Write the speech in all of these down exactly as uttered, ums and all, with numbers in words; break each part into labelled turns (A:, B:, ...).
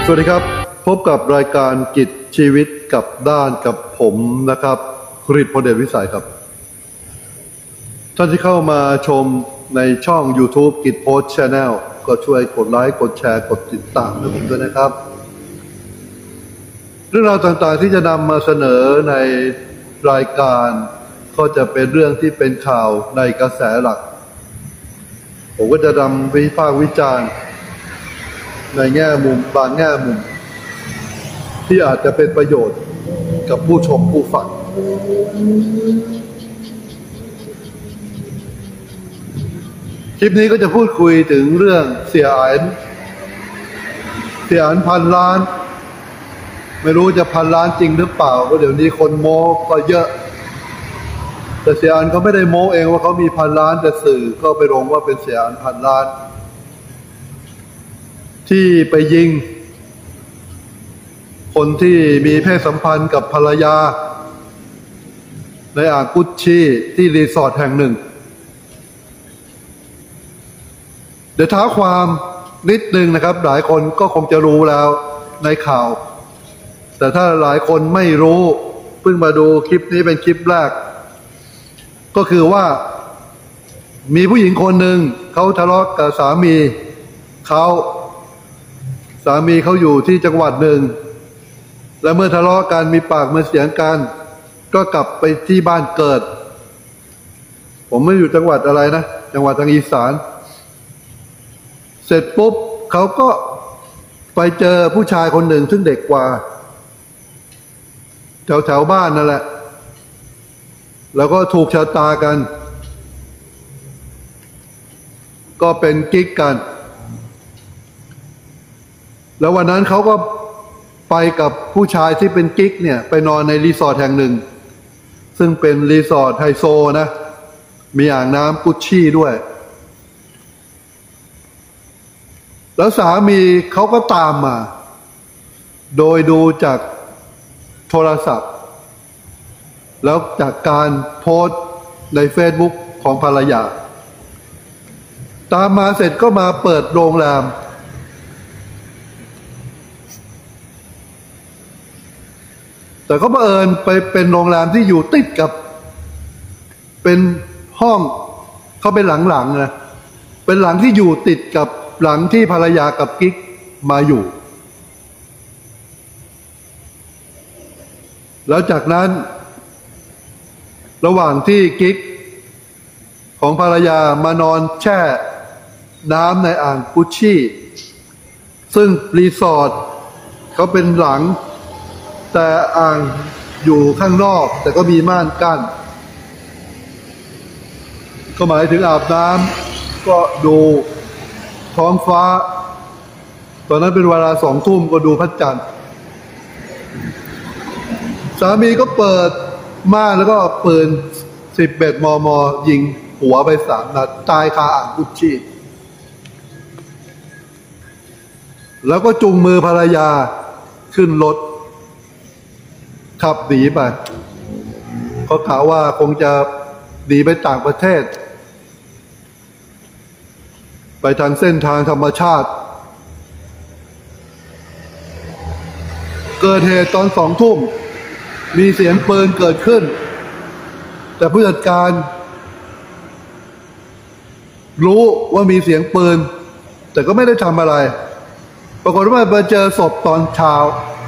A: สวัสดีครับพบกับรายการกิจชีวิตกับด้านกับผมนะครับกฤษพลเดชวิสัยครับท่านที่เข้ามาชมในช่อง YouTube กิจโพสต์ Channel ก็ช่วยกดไลค์กดแชร์กดติดตามให้ผมด้วยนะครับเรื่องราวต่างๆที่จะนำมาเสนอในรายการก็จะเป็นเรื่องที่เป็นข่าวในกระแสหลักผมก็จะนำวิพากษ์วิจารณ์ในแง่มุมบางแง่มุมที่อาจจะเป็นประโยชน์กับผู้ชมผู้ฟังคลิปนี้ก็จะพูดคุยถึงเรื่องเสียอันเสียอันพันล้านไม่รู้จะพันล้านจริงหรือเปล่าก็เดี๋ยวนี้คนโม้ก็เยอะแต่เสียอันเขาไม่ได้โม้เองว่าเขามีพันล้านแต่สื่อก็ไปลงว่าเป็นเสียอันพันล้านที่ไปยิงคนที่มีเพศสัมพันธ์กับภรรยาในอ่างกุชชี่ที่รีสอร์ทแห่งหนึ่งเดี๋ยวท้าความนิดนึงนะครับหลายคนก็คงจะรู้แล้วในข่าวแต่ถ้าหลายคนไม่รู้เพิ่งมาดูคลิปนี้เป็นคลิปแรกก็คือว่ามีผู้หญิงคนหนึ่งเขาทะเลาะกับสามีเขาสามีเขาอยู่ที่จังหวัดหนึ่งและเมื่อทะเลาะกันมีปากมีเสียงกันก็กลับไปที่บ้านเกิดผมไม่อยู่จังหวัดอะไรนะจังหวัดทางอีสานเสร็จปุ๊บเขาก็ไปเจอผู้ชายคนหนึ่งซึ่งเด็กกว่าแถวแถวบ้านนั่นแหละแล้วก็ถูกชะตากันก็เป็นกิ๊กกันแล้ววันนั้นเขาก็ไปกับผู้ชายที่เป็นกิ๊กเนี่ยไปนอนในรีสอร์ทแห่งหนึ่งซึ่งเป็นรีสอร์ทไฮโซนะมีอ่างน้ำกุชชี่ด้วยแล้วสามีเขาก็ตามมาโดยดูจากโทรศัพท์แล้วจากการโพสต์ใน Facebook ของภรรยาตามมาเสร็จก็มาเปิดโรงแรมแต่ก็บังเอิญไปเป็นโรงแรมที่อยู่ติดกับเป็นห้องเขาเป็นหลังๆนะเป็นหลังที่อยู่ติดกับหลังที่ภรรยากับกิ๊กมาอยู่แล้วจากนั้นระหว่างที่กิ๊กของภรรยามานอนแช่น้ำในอ่างกุชชี่ซึ่งรีสอร์ทเขาเป็นหลังแต่อ่างอยู่ข้างนอกแต่ก็มีม่านกั้นก็หมายถึงอาบน้ำก็ดูท้องฟ้าตอนนั้นเป็นเวลาสองทุ่มก็ดูพระจันทร์สามีก็เปิดม่านแล้วก็ปืนสิบเอ็ดมมยิงหัวไปสามนัดตายคาอ่างกุชชี่แล้วก็จุงมือภรรยาขึ้นรถขับหนีไปเขาข่าวว่าคงจะหนีไปต่างประเทศไปทางเส้นทางธรรมชาติเกิดเหตุตอนสองทุ่มมีเสียงปืนเกิดขึ้นแต่ผู้จัดการรู้ว่ามีเสียงปืนแต่ก็ไม่ได้ทำอะไรปรากฏว่าไปเจอศพตอนเช้า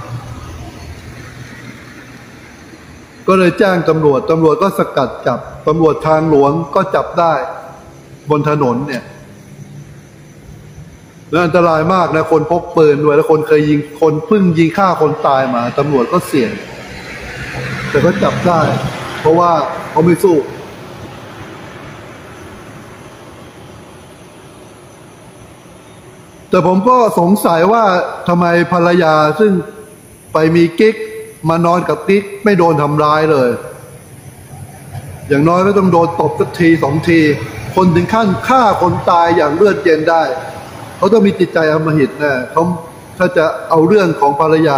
A: ก็เลยแจ้งตำรวจตำรวจก็สกัดจับตำรวจทางหลวงก็จับได้บนถนนเนี่ยแล้วอันตรายมากนะคนพกปืนด้วยแล้วคนเคยยิงคนเพิ่งยิงฆ่าคนตายมาตำรวจก็เสี่ยงแต่ก็จับได้เพราะว่าเขาไม่สู้แต่ผมก็สงสัยว่าทำไมภรรยาซึ่งไปมีกิ๊กมานอนกับกิ๊กไม่โดนทำร้ายเลยอย่างน้อยก็ต้องโดนตบสักทีสองทีคนถึงขั้นฆ่าคนตายอย่างเลือดเย็นได้เขาต้องมีจิตใจอำมหิตแน่เขาถ้าจะเอาเรื่องของภรรยา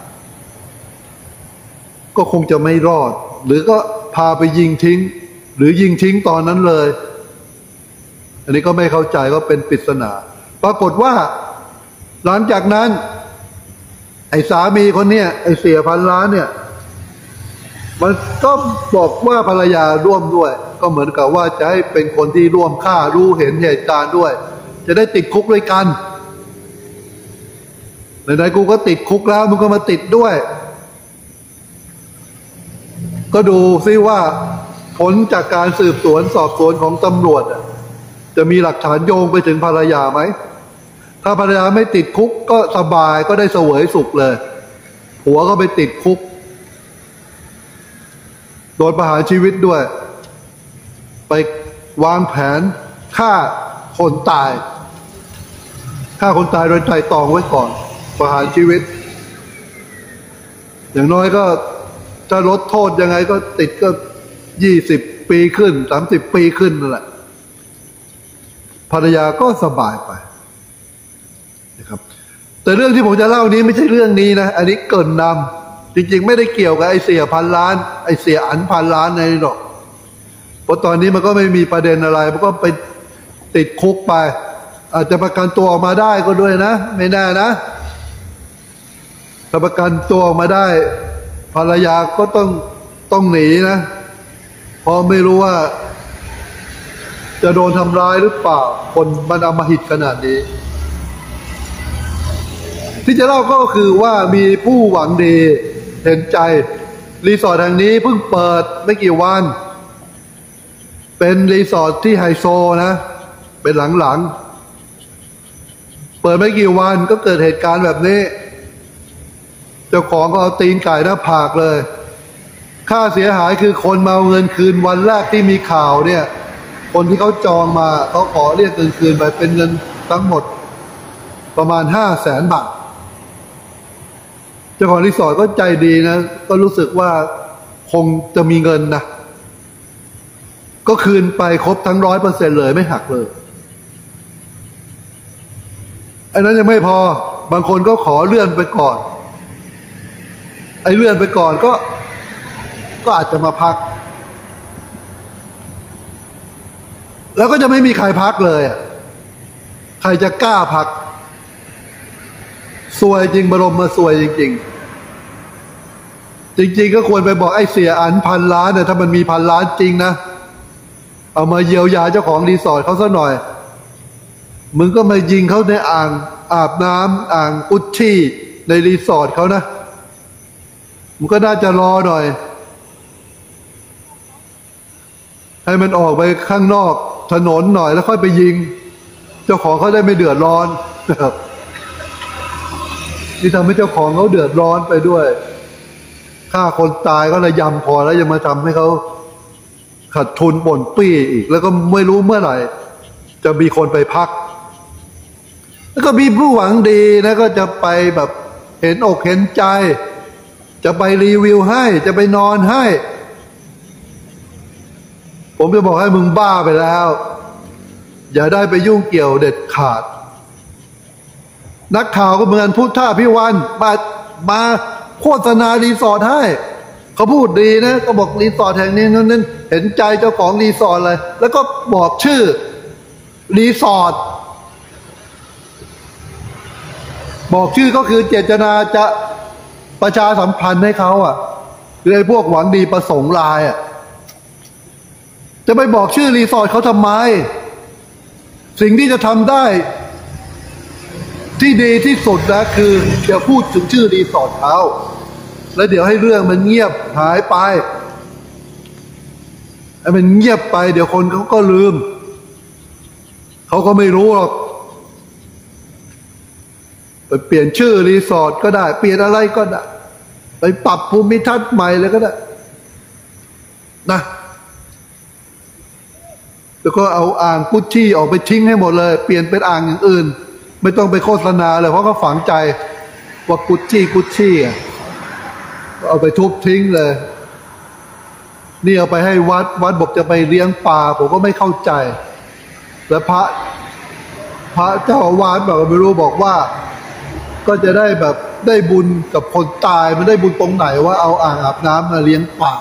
A: ก็คงจะไม่รอดหรือก็พาไปยิงทิ้งหรือยิงทิ้งตอนนั้นเลยอันนี้ก็ไม่เข้าใจก็เป็นปริศนาปรากฏว่าหลังจากนั้นไอ้สามีคนเนี้ยไอ้เสียพันล้านเนี่ยมันก็บอกว่าภรรยาร่วมด้วยก็เหมือนกับว่าจะให้เป็นคนที่ร่วมฆ่ารู้เห็นเหตุการณ์ด้วยจะได้ติดคุกด้วยกันไหนๆกูก็ติดคุกแล้วมึงก็มาติดด้วยก็ดูซิว่าผลจากการสืบสวนสอบสวนของตำรวจจะมีหลักฐานโยงไปถึงภรรยาไหมถ้าภรรยาไม่ติดคุกก็สบายก็ได้เสวยสุขเลยผัวก็ไปติดคุกโดนประหารชีวิตด้วยไปวางแผนฆ่าคนตายฆ่าคนตายโดยไตร่ตรองไว้ก่อนประหารชีวิตอย่างน้อยก็จะลดโทษยังไงก็ติดก็ยี่สิบปีขึ้นสามสิบปีขึ้นนั่นแหละภรรยาก็สบายไปนะครับแต่เรื่องที่ผมจะเล่านี้ไม่ใช่เรื่องนี้นะอันนี้เกินนำจริงๆไม่ได้เกี่ยวกับไอ้เสียพันล้านไอ้เสียอันพันล้านในหรอกเพราะตอนนี้มันก็ไม่มีประเด็นอะไรมันก็ไปติดคุกไปอาจจะประกันตัวออกมาได้ก็ด้วยนะไม่แน่นะถ้าประกันตัวออกมาได้ภรรยาก็ต้องต้องหนีนะเพราะไม่รู้ว่าจะโดนทำร้ายหรือเปล่าคนมันอำมหิตขนาดนี้ที่จะเล่าก็คือว่ามีผู้หวังดีเห็นใจรีสอร์ทแห่งนี้เพิ่งเปิดไม่กี่วันเป็นรีสอร์ทที่ไฮโซนะเป็นหลังๆเปิดไม่กี่วันก็เกิดเหตุการณ์แบบนี้เจ้าของก็เอาตีนไก่หน้าผากเลยค่าเสียหายคือคนมาเอาเงินคืนวันแรกที่มีข่าวเนี่ยคนที่เขาจองมาเขาขอเรียกเงินคืนไปเป็นเงินทั้งหมดประมาณห้าแสนบาทเจ้าของรีสอร์ทก็ใจดีนะก็รู้สึกว่าคงจะมีเงินนะก็คืนไปครบทั้งร้อยเปอร์เซ็นต์เลยไม่หักเลยอันนั้นยังไม่พอบางคนก็ขอเลื่อนไปก่อนไอ้เลื่อนไปก่อนก็ก็อาจจะมาพักแล้วก็จะไม่มีใครพักเลยใครจะกล้าพักซวยจริงบรมมาซวยจริงๆจริงๆก็ควรไปบอกไอ้เสียอันพันล้านเนี่ยถ้ามันมีพันล้านจริงนะเอามาเยียวยาเจ้าของรีสอร์ทเขาซะหน่อยมึงก็มายิงเขาในอ่างอาบน้ำอ่างอุชชี่ในรีสอร์ทเขานะมึงก็น่าจะรอหน่อยให้มันออกไปข้างนอกถนนหน่อยแล้วค่อยไปยิงเจ้าของเขาได้ไม่เดือดร้อนนะครับที่ทำให้เจ้าของเขาเดือดร้อนไปด้วยฆ่าคนตายก็ระยำพอแล้วยังมาทำให้เขาขาดทุนบ่นปี้อีกแล้วก็ไม่รู้เมื่อไหร่จะมีคนไปพักแล้วก็มีผู้หวังดีนะก็จะไปแบบเห็นอกเห็นใจจะไปรีวิวให้จะไปนอนให้ผมจะบอกให้มึงบ้าไปแล้วอย่าได้ไปยุ่งเกี่ยวเด็ดขาดนักข่าวก็เหมือนพุทธาพิวันมามาโฆษณารีสอร์ทให้เขาพูดดีนะก็บอกรีสอร์ทแห่งนี้นั่นเห็นใจเจ้าของรีสอร์ทเลยแล้วก็บอกชื่อรีสอร์ทบอกชื่อก็คือเจตนาจะประชาสัมพันธ์ให้เขาอ่ะคือไอ้พวกหวังดีประสงค์ลายอ่ะจะไปบอกชื่อรีสอร์ทเขาทำไมสิ่งที่จะทำได้ที่ดีที่สุดนะคืออย่าพูดถึงชื่อรีสอร์ทเขาแล้วเดี๋ยวให้เรื่องมันเงียบหายไปไอ้มันเงียบไปเดี๋ยวคนเขาก็ลืมเขาก็ไม่รู้หรอกไปเปลี่ยนชื่อรีสอร์ทก็ได้เปลี่ยนอะไรก็ได้ไปปรับภูมิทัศน์ใหม่เลยก็ได้นะแล้วก็เอาอ่างกุชชี่ออกไปทิ้งให้หมดเลยเปลี่ยนเป็นอ่างอย่างอื่นไม่ต้องไปโฆษณาเลยเพราะเขาฝังใจว่ากุชชี่กุชชี่อ่ะเอาไปทุบทิ้งเลยนี่เอาไปให้วัดวัดบอกจะไปเลี้ยงปลาผมก็ไม่เข้าใจแล้วพระพระเจ้าอาวาสบอกไม่รู้บอกว่าก็จะได้แบบได้บุญกับคนตายมันได้บุญตรงไหนว่าเอาอ่างอาบน้ำมาเลี้ยงปลา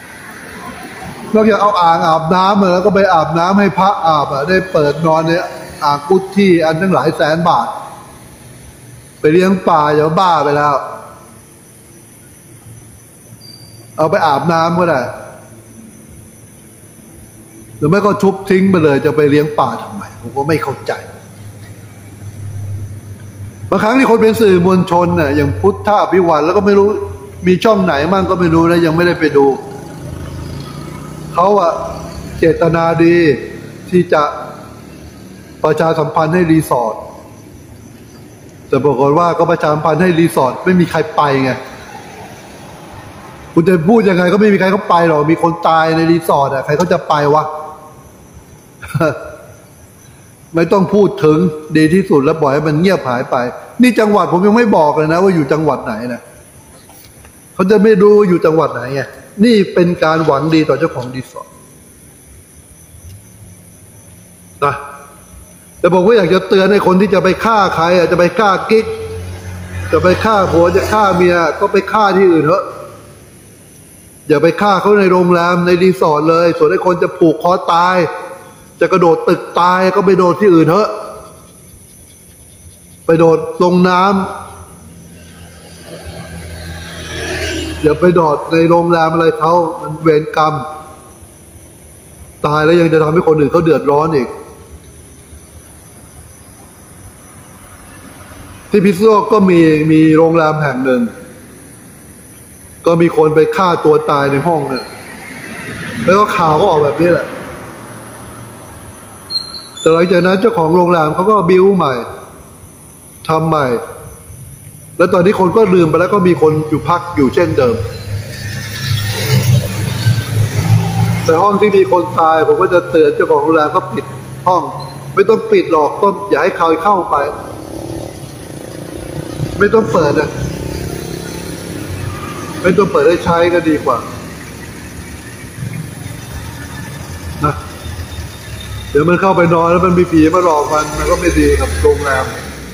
A: เราอยากเอาอ่างอาบน้ำมาแล้วก็ไปอาบน้ำให้พระอาบอ่ะได้เปิดนอนเนี่ยอ่างกุดที่อันตั้งหลายแสนบาทไปเลี้ยงปลาอย่าบ้าไปแล้วเอาไปอาบน้ำก็ได้หรือไม่ก็ชุบทิ้งไปเลยจะไปเลี้ยงปลาทำไมผมก็ไม่เข้าใจบางครั้งที่คนเป็นสื่อมวลชนเนี่ยอย่างพุทธอภิวันแล้วก็ไม่รู้มีช่องไหนมั่งก็ไม่รู้นะยังไม่ได้ไปดูเขาอะเจตนาดีที่จะประชาสัมพันธ์ให้รีสอร์ทแต่ปรากฏว่าก็ประชาสัมพันธ์ให้รีสอร์ทไม่มีใครไปไงคุณจะพูดยังไงก็ไม่มีใครเขาไปหรอกมีคนตายในรีสอร์ทอะใครเขาจะไปวะ ไม่ต้องพูดถึงดีที่สุดแล้วปล่อยให้มันเงียบหายไปนี่จังหวัดผมยังไม่บอกเลยนะว่าอยู่จังหวัดไหนนะเขาจะไม่รู้อยู่จังหวัดไหนไงนี่เป็นการหวังดีต่อเจ้าของรีสอร์ทนะแต่ผมก็อยากจะเตือนให้คนที่จะไปฆ่าใครอ่ะจะไปฆ่ากิ๊กจะไปฆ่าผัวจะฆ่าเมียก็ไปฆ่าที่อื่นเถอะอย่าไปฆ่าเขาในโรงแรมในรีสอร์ทเลยส่วนไอ้คนจะผูกคอตายจะกระโดดตึกตายก็ไปโดดที่อื่นเถอะไปโดดลงน้ำอย่าไปโดดในโรงแรมอะไรเขามันเวรกรรมตายแล้วยังจะทำให้คนอื่นเขาเดือดร้อนอีกที่พิษณุโลกก็มีมีโรงแรมแห่งหนึ่งก็มีคนไปฆ่าตัวตายในห้องเนี่ยแล้วก็ข่าวก็ออกแบบนี้แหละแต่หลังจากนั้นเจ้าของโรงแรมเขาก็บิ้วใหม่ทำใหม่แล้วตอนนี้คนก็ลืมไปแล้วก็มีคนอยู่พักอยู่เช่นเดิมแต่ห้องที่มีคนตายผมก็จะเตือนเจ้าของโรงแรมก็ปิดห้องไม่ต้องปิดหรอกก็อย่าให้ใครเข้าไปไม่ต้องเปิดนะไม่ต้องเปิดให้ใช้ก็ดีกว่านะเดี๋ยวมันเข้าไปนอนแล้วมันมีผีมาหลอกมันมันก็ไม่ดีกับโรงแรม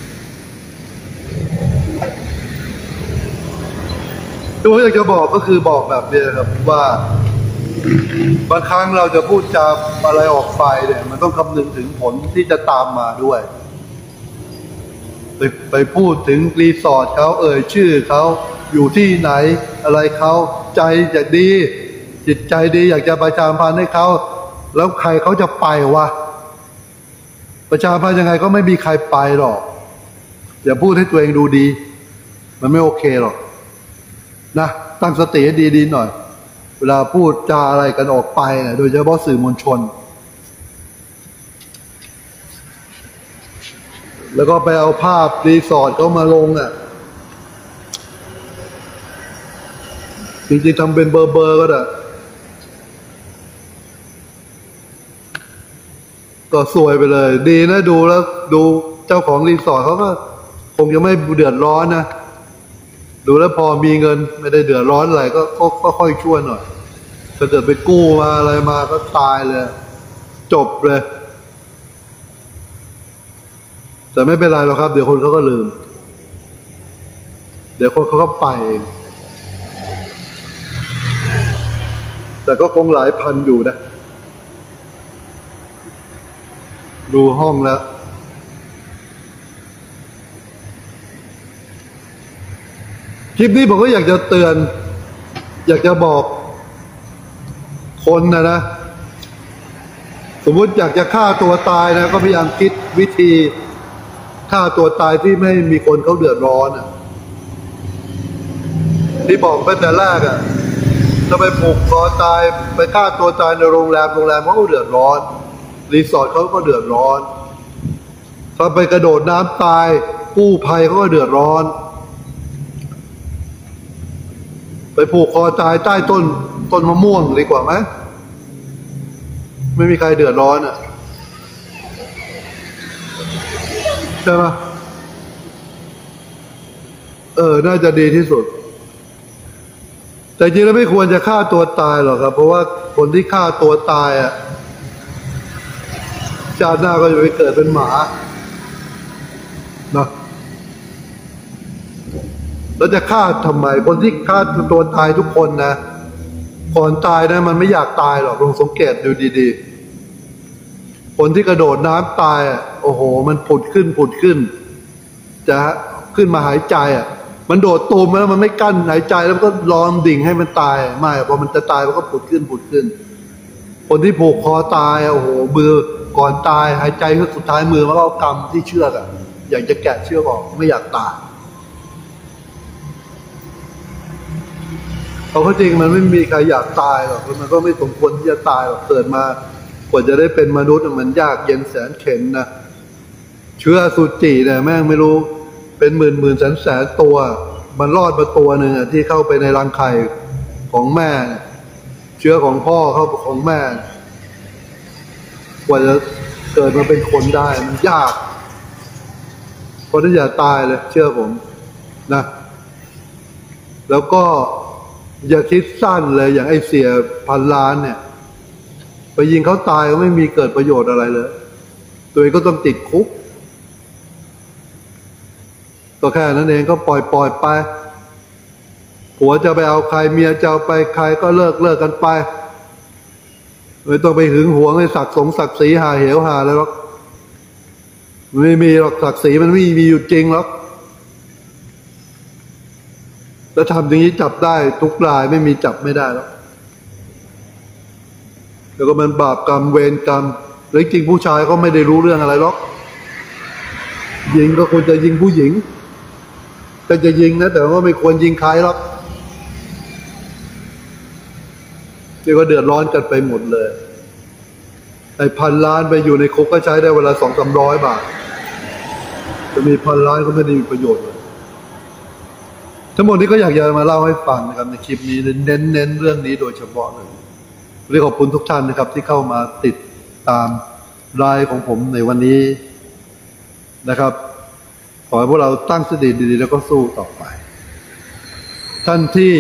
A: ที่ผมอยากจะบอกก็คือบอกแบบนี้ครับว่าบางครั้งเราจะพูดจาอะไรออกไปเนี่ยมันต้องคำนึงถึงผลที่จะตามมาด้วยไปไปพูดถึงรีสอร์ทเขาเอ่ยชื่อเขาอยู่ที่ไหนอะไรเขาใจจะดีจิตใจดีอยากจะประชาสัมพันธ์ให้เขาแล้วใครเขาจะไปวะประชาสัมพันธ์ยังไงก็ไม่มีใครไปหรอกอย่าพูดให้ตัวเองดูดีมันไม่โอเคหรอกนะตั้งสติให้ดีๆหน่อยเวลาพูดจาอะไรกันออกไปนะโดยเฉพาะสื่อมวลชนแล้วก็ไปเอาภาพรีสอร์ทเขามาลงอ่ะจริงๆทำเป็นเบอร์เบอร์ก็ได้ก็สวยไปเลยดีนะดูแล้วดูเจ้าของรีสอร์ทเขาก็คงยังไม่เดือดร้อนนะดูแล้วพอมีเงินไม่ได้เดือดร้อนอะไรก็ก็ค่อยช่วยหน่อยถ้าเกิดไปกู้มาอะไรมาก็ตายเลยจบเลยแต่ไม่เป็นไรหรอกครับเดี๋ยวคนเขาก็ลืมเดี๋ยวคนเขาก็ไปเองแต่ก็คงหลายพันอยู่นะดูห้องแล้วคลิปนี้ผมก็อยากจะเตือนอยากจะบอกคนนะนะสมมุติอยากจะฆ่าตัวตายนะก็พยายามคิดวิธีฆ่าตัวตายที่ไม่มีคนเขาเดือดร้อนอ่ะที่บอกไปแต่แรกอ่ะจะไปผูกคอตายไปฆ่าตัวตายในโรงแรมโรงแรมเขาก็เดือดร้อนรีสอร์ทเขาก็เดือดร้อนถ้าไปกระโดดน้ำตายกู้ภัยเขาก็เดือดร้อนไปผูกคอตายใต้ต้นต้นมะม่วงดีกว่าไหมไม่มีใครเดือดร้อนอ่ะใช่ไหมเออน่าจะดีที่สุดแต่จริงแล้วไม่ควรจะฆ่าตัวตายหรอกครับเพราะว่าคนที่ฆ่าตัวตายอ่ะชาติหน้าก็จะไปเกิดเป็นหมานะแล้วจะฆ่าทำไมคนที่ฆ่าตัวตายทุกคนนะก่อนตายนะมันไม่อยากตายหรอกลองสังเกตดูดีคนที่กระโดดน้ำตายอ่ะโอ้โหมันผุดขึ้นผุดขึ้นจะขึ้นมาหายใจอ่ะมันโดดตูมแล้วมันไม่กั้นหายใจแล้วก็รอมดิ่งให้มันตายไม่พอมันจะตายมันก็ผุดขึ้นผุดขึ้นคนที่ผูกคอตายโอ้โหมือก่อนตายหายใจก็สุดท้ายมือมันก็เอากำที่เชือกอ่ะอยากจะแกะเชือกออกไม่อยากตายเอาเข้าจริงมันไม่มีใครอยากตายหรอกมันก็ไม่สมควรที่จะตายหรอกเกิดมากว่าจะได้เป็นมนุษย์มันยากเย็นแสนเข็ญนะเชื้อสุจิเนี่ยแม่งไม่รู้เป็นหมื่นหมื่นแสนแสนตัวมันรอดมาตัวหนึ่งอ่ะที่เข้าไปในรังไข่ของแม่เชื้อของพ่อเข้าของแม่กว่าจะเกิดมาเป็นคนได้มันยากเพราะที่อย่าตายเลยเชื่อผมนะแล้วก็อย่าคิดสั้นเลยอย่างไอ้เสียพันล้านเนี่ยไปยิงเขาตายก็ไม่มีเกิดประโยชน์อะไรเลยตัวเองก็ต้องติดคุกก็แค่นั้นเองก็ปล่อยปล่อยไปผัวจะไปเอาใครเมียจะเอาไปใครก็เลิกเลิกกันไปไม่ต้องไปหึงหวงให้ศักดิ์สงศักดิ์ศรีหาเหวหาอะไรหรอกไม่มีหรอกศักดิ์ศรีมันไม่มีอยู่จริงหรอกแล้วทำอย่างนี้จับได้ทุกรายไม่มีจับไม่ได้หรอกแล้วก็มันบาปกรรมเวรกรรมแล้วจริงผู้ชายก็ไม่ได้รู้เรื่องอะไรหรอกยิงก็ควรจะยิงผู้หญิงแต่จะยิงนะแต่ว่าไม่ควรยิงใครหรอกเดี๋ยวก็เดือดร้อนกันไปหมดเลยไอ้พันล้านไปอยู่ในคุกก็ใช้ได้เวลาสองสามร้อยบาทจะมีพันล้านก็ไม่ได้มีประโยชน์เลยทั้งหมดนี้ก็อยากจะมาเล่าให้ฟังนะครับในคลิปนี้เน้นเน้นเรื่องนี้โดยเฉพาะเลยเรียกขอบคุณทุกท่านนะครับที่เข้ามาติดตามไลฟ์ของผมในวันนี้นะครับขอให้พวกเราตั้งสติดีๆแล้วก็สู้ต่อไปท่านที่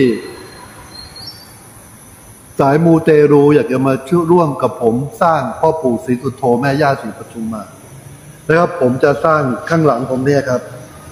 A: สายมูเตรูอยากจะมาช่วยร่วมกับผมสร้างพ่อปู่ศรีสุโธแม่ย่าศรีปทุมมานะครับผมจะสร้างข้างหลังผมเนี่ยครับ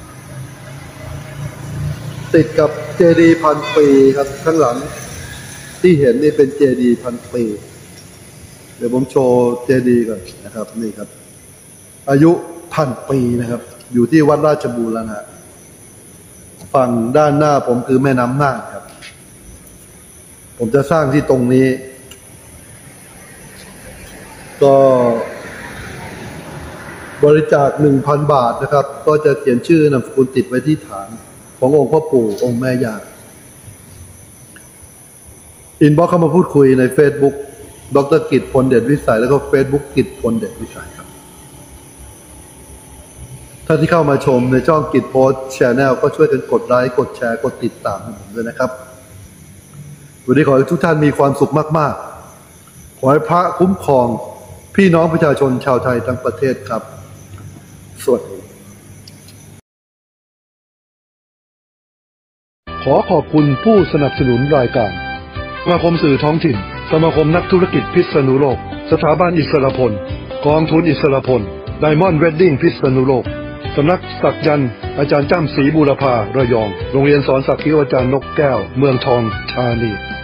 A: ติดกับเจดีย์พันปีครับข้างหลังที่เห็นนี่เป็นเจดีย์พันปีเดี๋ยวผมโชว์เจดีย์ก่อนนะครับนี่ครับอายุพันปีนะครับอยู่ที่วัดราชบูรณะฝั่งด้านหน้าผมคือแม่น้ำน่านครับผมจะสร้างที่ตรงนี้ก็บริจาค หนึ่งพัน บาทนะครับก็จะเขียนชื่อนามสกุลติดไว้ที่ฐานขององค์พ่อปู่องค์แม่ย่าอินบ็อกซ์เข้ามาพูดคุยใน Facebook ดร.กิตพลเดชวิสัยแล้วก็ Facebook กิตพลเดชวิสัยครับถ้าที่เข้ามาชมในช่องกิตโพสต์แชนแนลก็ช่วยกันกดไลค์กดแชร์กดติดตามให้ผมด้วยนะครับวันนี้ขอให้ทุกท่านมีความสุขมากๆขอให้พระคุ้มครองพี่น้องประชาชนชาวไทยทั้งประเทศครับสวัสดีขอขอบคุณผู้สนับสนุนรายการสมาคมสื่อท้องถิ่นสมาคมนักธุรกิจพิษณุโลกสถาบันอิสรพลกองทุนอิสรพลไดมอนด์เวดดิ้งพิษณุโลกสำนักศักยันต์อาจารย์จ้ำศรีบูรพาระยองโรงเรียนสอนศักดิ์อาจารย์นกแก้วเมืองทองธานี